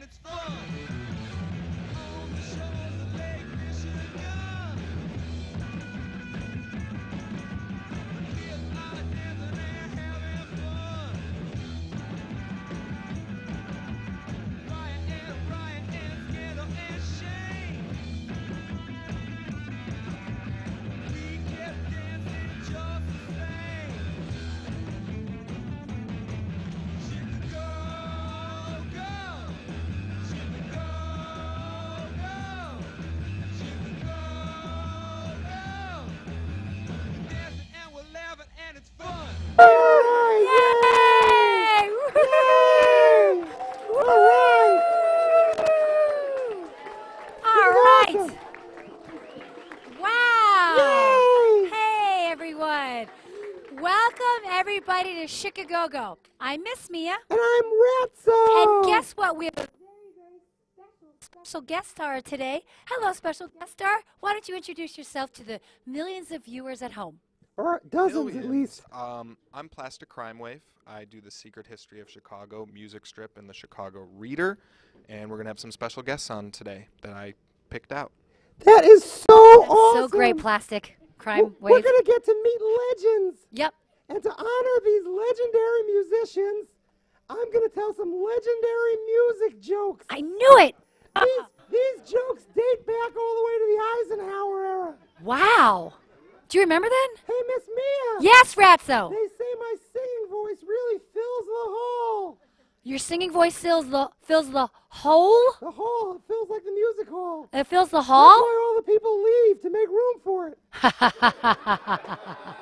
Everybody to Chicago. I'm Miss Mia. And I'm Ratso. And guess what? We have a special guest star today. Hello, special guest star. Why don't you introduce yourself to the millions of viewers at home? Or dozens at least. I'm Plastic Crime Wave. I do the Secret History of Chicago music strip in the Chicago Reader. And we're going to have some special guests on today that I picked out. That is so awesome. So great, Plastic Crime Wave. We're going to get to meet legends. Yep. And to honor these legendary musicians, I'm going to tell some legendary music jokes. I knew it. These jokes date back all the way to the Eisenhower era. Wow. Do you remember then? Hey, Miss Mia. Yes, Ratso. They say my singing voice really fills the hall. Your singing voice fills the hole? The hall. It feels like the music hall. It fills the hall? That's why all the people leave, to make room for it.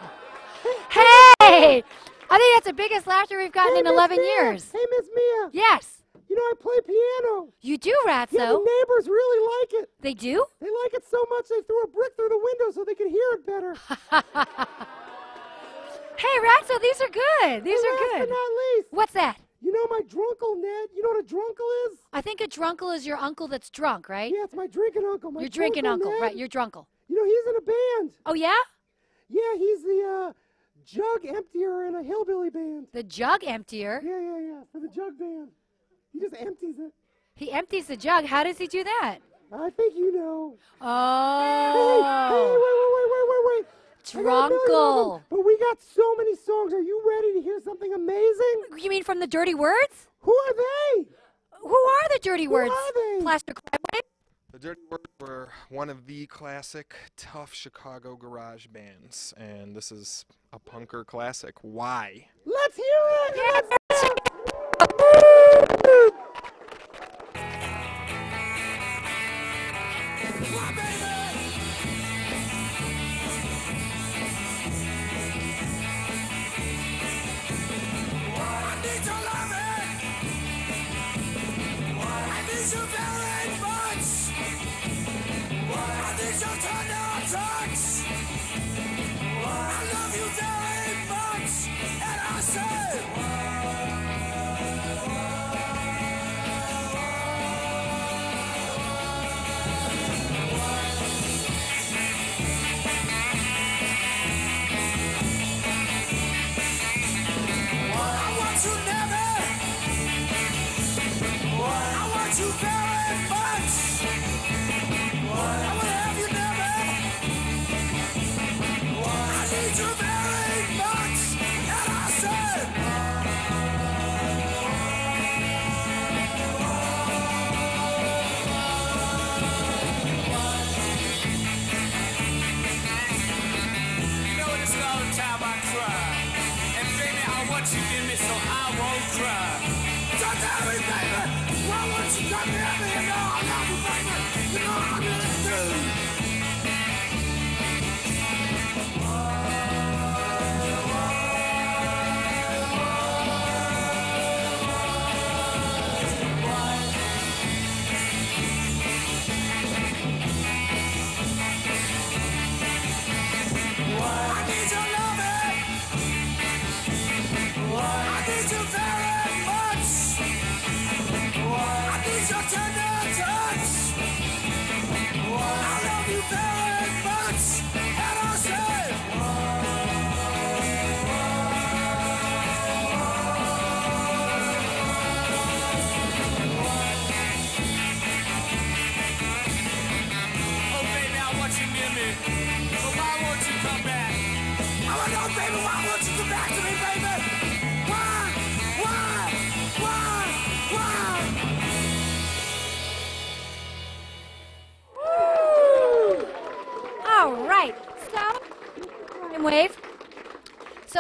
Hey! I think that's the biggest laughter we've gotten in 11 years. Hey, Miss Mia. Yes. You know, I play piano. You do, Ratso? Yeah, the neighbors really like it. They do? They like it so much they threw a brick through the window so they could hear it better. Hey, Ratso, these are good. These are good. Last but not least. What's that? You know my drunkle, Ned? You know what a drunkle is? I think a drunkle is your uncle that's drunk, right? Yeah, it's my drinking uncle. Your drinking uncle, Ned. right? Your drunkle. You know, he's in a band. Oh, yeah? Yeah, he's the jug emptier in a hillbilly band. The jug emptier? Yeah, for the jug band. He just empties it. He empties the jug. How does he do that? I think you know. Oh. Hey, wait. Drunkle. But we got so many songs. Are you ready to hear something amazing? You mean from the Dirty Words? Who are they? Who are the Dirty Words? Who are they? Plastic Crime Wave? The Dirty Words were one of the classic, tough Chicago garage bands. And this is a punker classic. Why? Let's hear it! Yeah.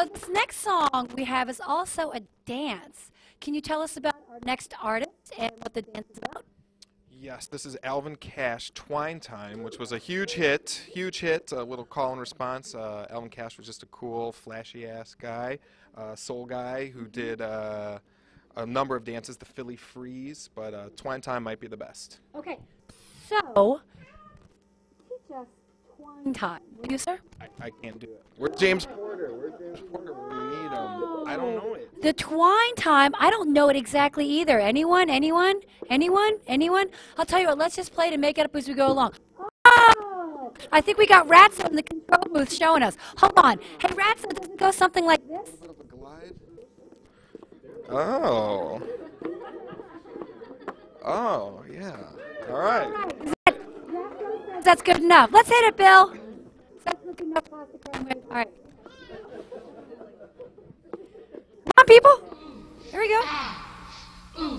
this next song we have is also a dance. Can you tell us about our next artist and what the dance is about? Yes, this is Alvin Cash, Twine Time, which was a huge hit, a little call and response. Alvin Cash was just a cool, flashy-ass guy, soul guy who did a number of dances, the Philly Freeze, but Twine Time might be the best. Okay, so teach us twine time, will you, sir? I can't do it. Where's James Porter? We need him. I don't know it. The twine time, I don't know it exactly either. Anyone? I'll tell you what, let's just play to make it up as we go along. Oh! I think we got Ratso in the control booth showing us. Hold on. Hey, Ratso, does it go something like this? A bit of a glide. Oh. Oh, yeah. All right. That's good enough. Let's hit it, Bill. That's good enough. All right. Come on, people. Here we go.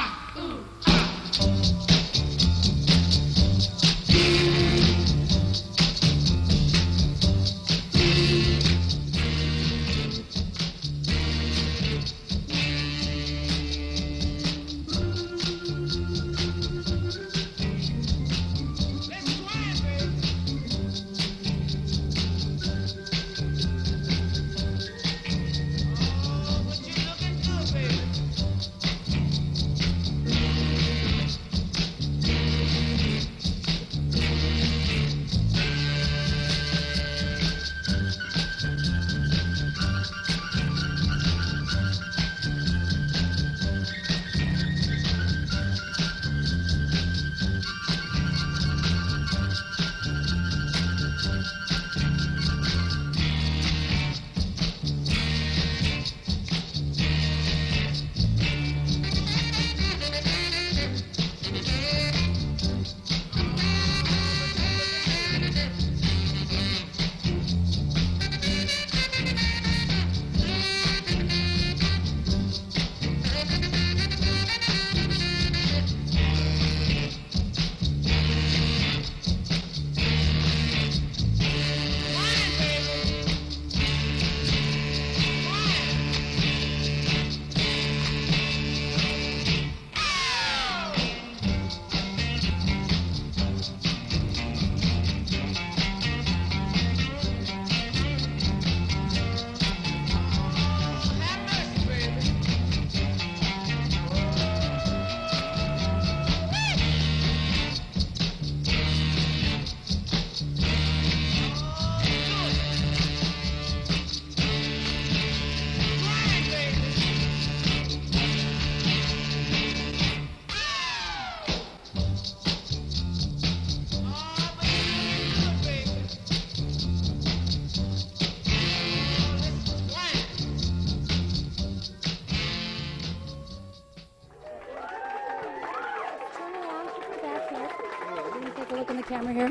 Take a look in the camera here.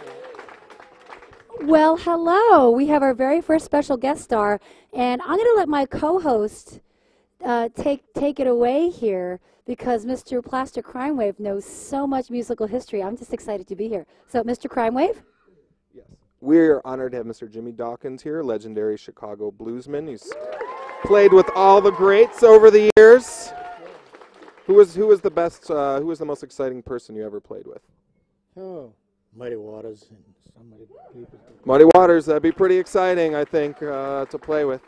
Well, hello. We have our very first special guest star, and I'm going to let my co-host take it away here because Mr. Plastic Crime Wave knows so much musical history. I'm just excited to be here. So, Mr. Crime Wave? Yes. We're honored to have Mr. Jimmy Dawkins here, legendary Chicago bluesman. He's played with all the greats over the years. Who was the best? Who was the most exciting person you ever played with? Oh, Muddy Waters and some of the people. Muddy Waters. That'd be pretty exciting, I think, to play with.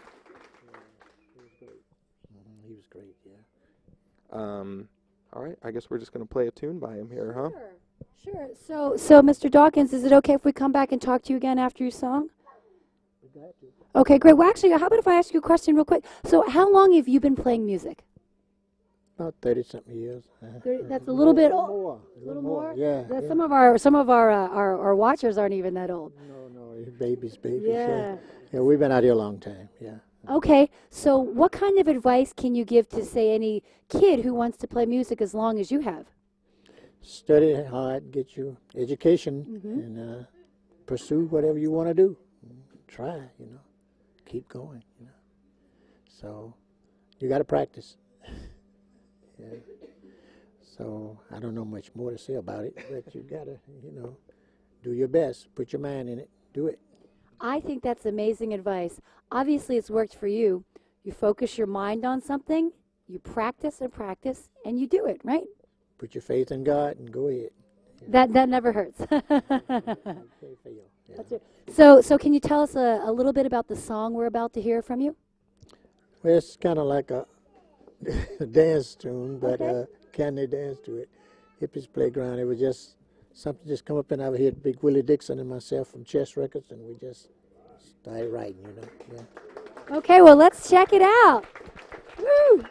He was great, yeah. All right. I guess we're just going to play a tune by him here, huh? Sure. So, Mr. Dawkins, is it okay if we come back and talk to you again after your song? Okay, great. Well, actually, how about if I ask you a question real quick? So, how long have you been playing music? About 30-something years. That's a little bit old. More. A little more? Yeah. That yeah. Some of our watchers aren't even that old. No, babies. Yeah. Yeah, we've been out here a long time, yeah. Okay, so what kind of advice can you give to, say, any kid who wants to play music as long as you have? Study hard, get your education, and pursue whatever you want to do. Try, keep going, So, you got to practice. Yeah. So, I don't know much more to say about it, but you got to, do your best. Put your mind in it. Do it. I think that's amazing advice. Obviously, it's worked for you. You focus your mind on something, you practice and practice, and you do it, right? Put your faith in God and go ahead. That never hurts. Pray for you. Yeah. That's it. So can you tell us a little bit about the song we're about to hear from you? Well, it's kind of like a dance tune, but Okay. can they dance to it? Hippies Playground. It was just something just come up, and I heard Big Willie Dixon and myself from Chess Records, and we just started writing, you know. Yeah. Okay, well, let's check it out. Woo!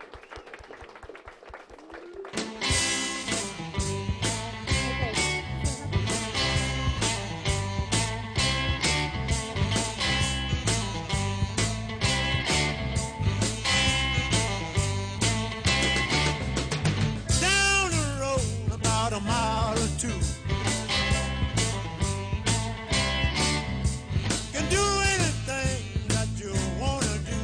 Down the road about a mile or two. Can do anything that you wanna do.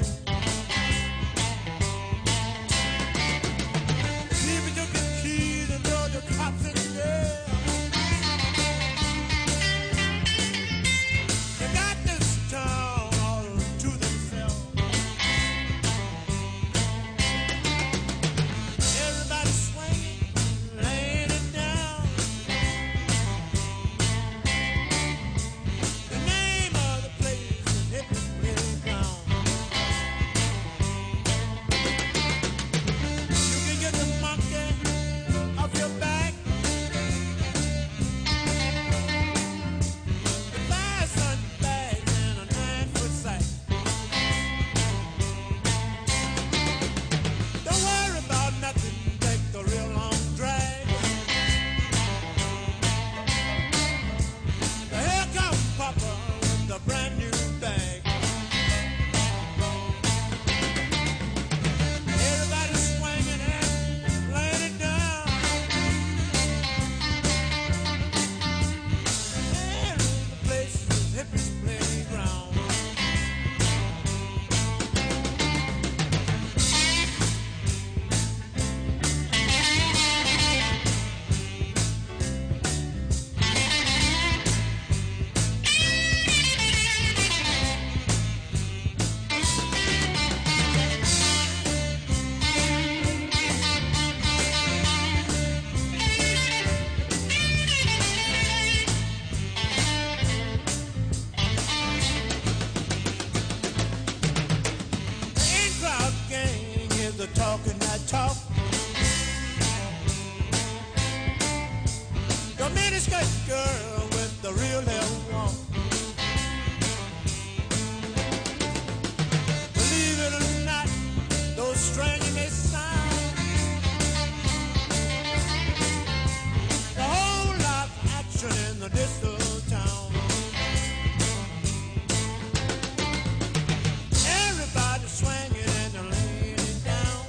Leave me took the keys and told the cops in jail. They got this town all to themselves. Everybody swinging, laying it down. The name of the place is Hippie Playground. You can get the monkey off your back. The 5 cent bags and a 9-foot sack. Don't worry about nothing, take the real long drag. Here comes Papa with a brand new bag. Everybody swinging and laying it down. There is the place, the Hippie's Playground. The in-crowd gang is the talking that talk. The miniskirt girl with the real hair walk. Believe it or not, those strange may sound. The whole lot of action in the disco town. Everybody swinging and they're laying it down.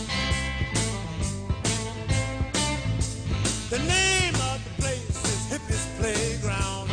The name of the place is Hippie's Playground.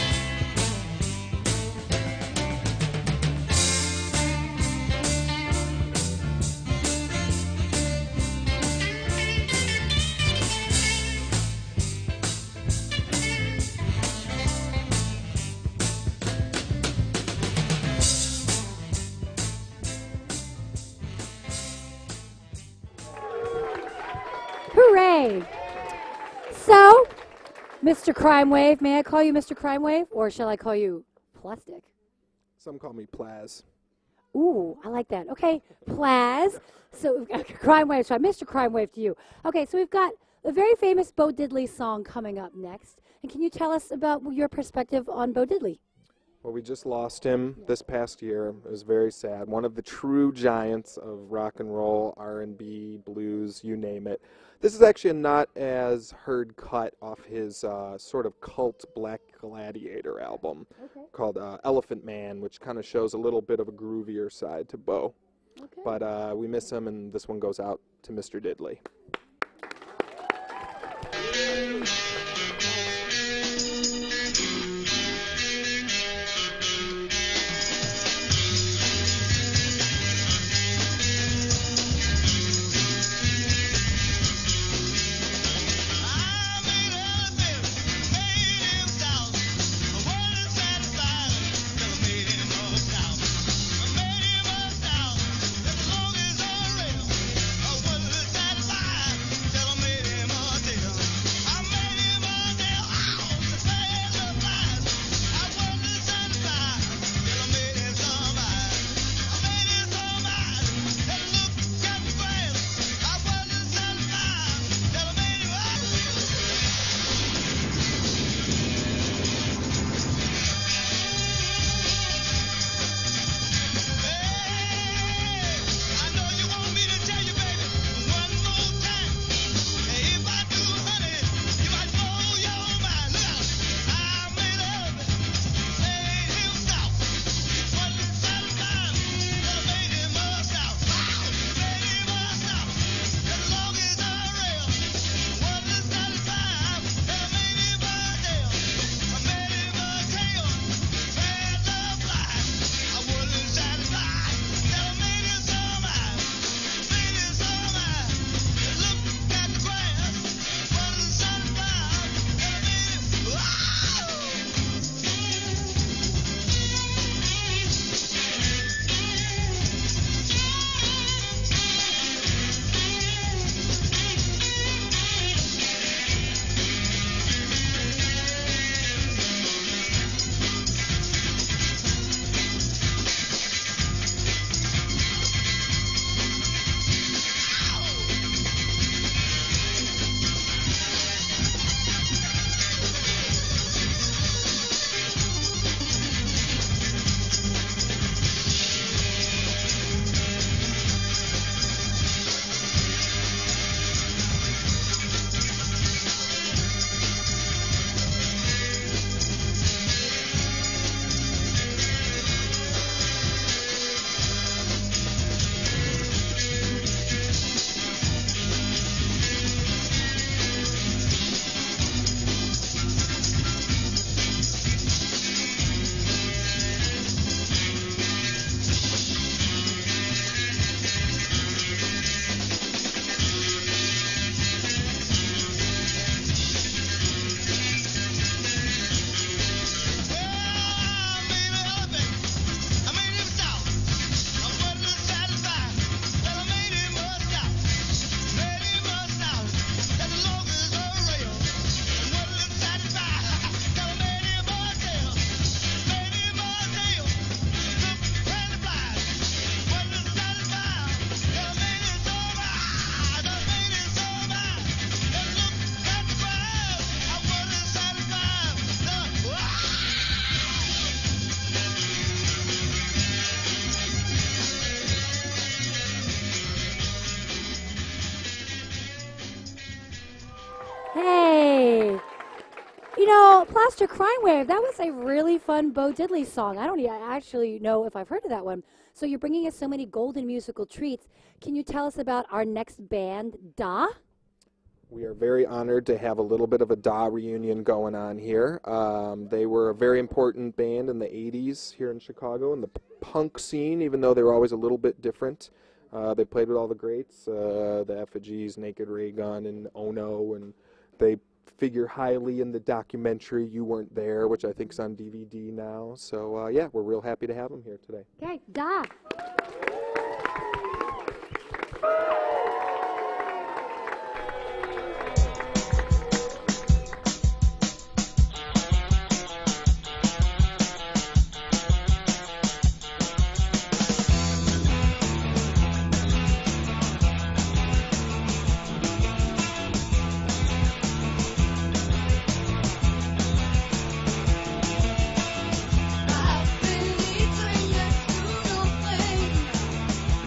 Hooray! So, Mr. Crime Wave, may I call you Mr. Crime Wave, or shall I call you Plastic? Some call me Plaz. Ooh, I like that. Okay, Plaz. So, Crime Wave, so Mr. Crime Wave to you. Okay, so we've got a very famous Bo Diddley song coming up next. And can you tell us about your perspective on Bo Diddley? Well, we just lost him this past year. It was very sad. One of the true giants of rock and roll, R&B, blues, you name it. This is actually a not as heard cut off his sort of cult Black Gladiator album called Elephant Man, which kind of shows a little bit of a groovier side to Bo. Okay. But we miss him, and this one goes out to Mr. Diddley. I'm an elephant, paid in thousands. I wanna satisfy, never made Hey. You know, Plaster Crime Wave, that was a really fun Bo Diddley song. I actually know if I've heard of that one. So you're bringing us so many golden musical treats. Can you tell us about our next band, Da? We are very honored to have a little bit of a Da reunion going on here. They were a very important band in the 80s here in Chicago in the punk scene, even though they were always a little bit different. They played with all the greats, the Effigies, Naked Ray Gun, and Ono, and they figure highly in the documentary You Weren't There, which I think is on DVD now. So, yeah, we're real happy to have them here today. Okay, Da. I've been eating next to nothing.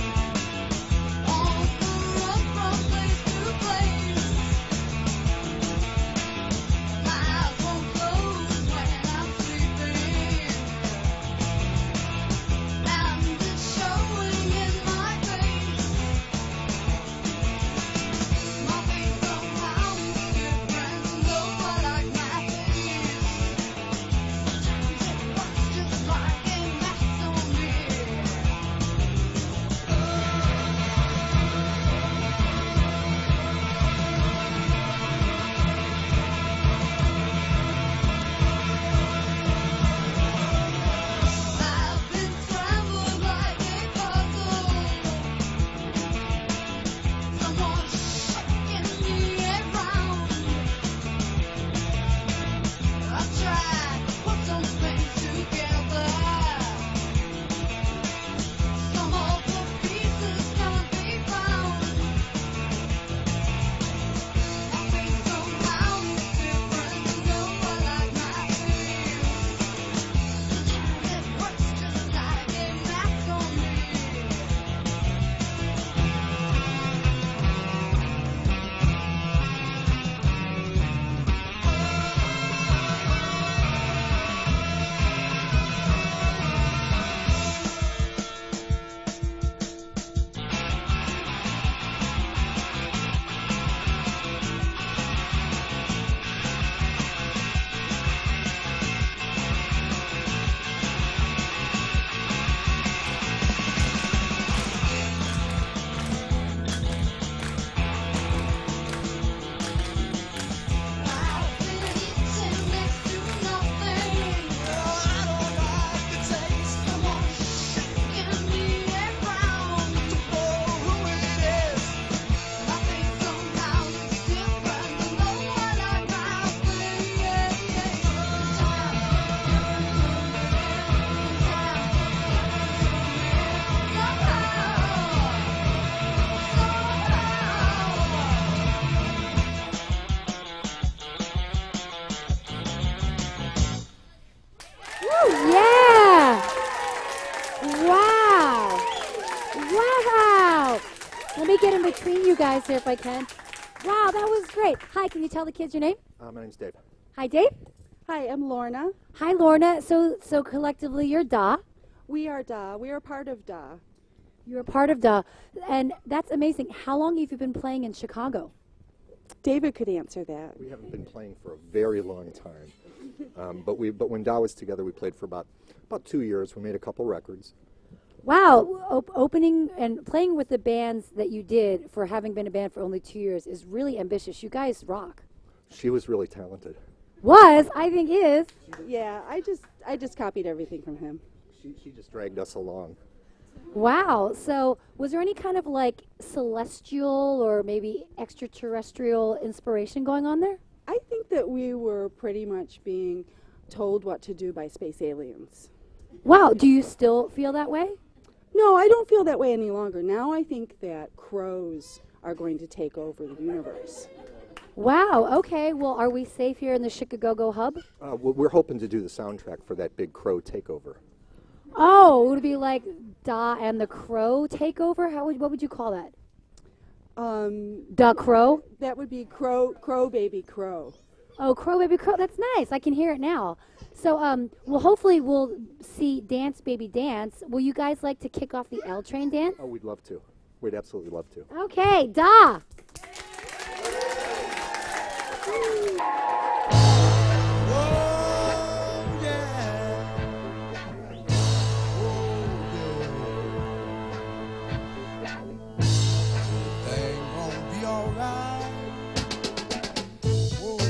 get in between you guys here if I can. Wow, that was great. Hi, can you tell the kids your name? My name's Dave. Hi, Dave. Hi, I'm Lorna. Hi, Lorna. So collectively, you're Da. We are DA. We are part of DA. You're a part of Da, and that's amazing. How long have you been playing in Chicago? David could answer that. We haven't been playing for a very long time, but when Da was together, we played for about 2 years. We made a couple records. Wow, opening and playing with the bands that you did for having been a band for only 2 years is really ambitious. You guys rock. She was really talented. Was, I think is. Yeah, I just copied everything from him. She just dragged us along. Wow. So was there any kind of like celestial or maybe extraterrestrial inspiration going on there? I think that we were pretty much being told what to do by space aliens. Wow. Do you still feel that way? No, I don't feel that way any longer. Now I think that crows are going to take over the universe. Wow. Okay. Well, are we safe here in the Chicago hub? Well, we're hoping to do the soundtrack for that big crow takeover. Oh, it would be like Da and the Crow takeover? What would you call that? Duck Crow. That would be Crow Baby Crow. Oh, Crow Baby Crow. That's nice. I can hear it now. So, well, hopefully we'll see Dance Baby Dance. Will you guys like to kick off the L Train dance? Oh, we'd love to. We'd absolutely love to. Okay, da. Oh, yeah. Everything gonna be alright. Oh,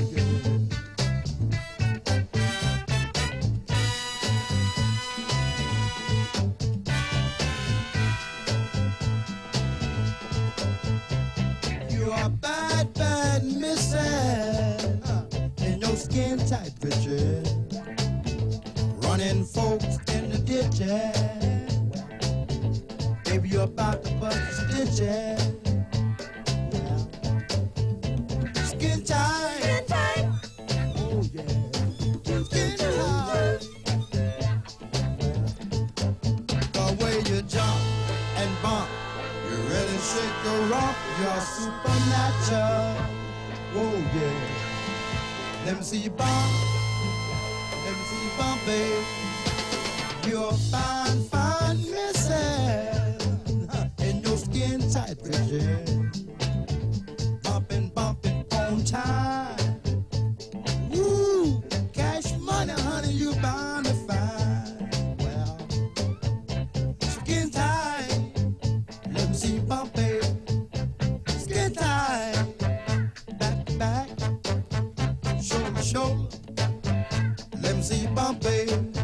yeah. You are bad, bad missing in your skin tight picture, running folks in the ditches. Baby, you're about to bust stitches. Skin tight. Oh yeah. Skin tight. The way you jump and bump, you really shake your rump. You're supernatural. Oh yeah. Let me see you bump. Let me see you bump, babe. You're fine, fine missing in your skin tight vision. Bumping, bumping on time. Woo! Cash money, honey, you bound to find. Well, skin tight. Let me see you bump, babe. Skin tight. Back to back. Shoulder to shoulder. Let me see you bump, babe.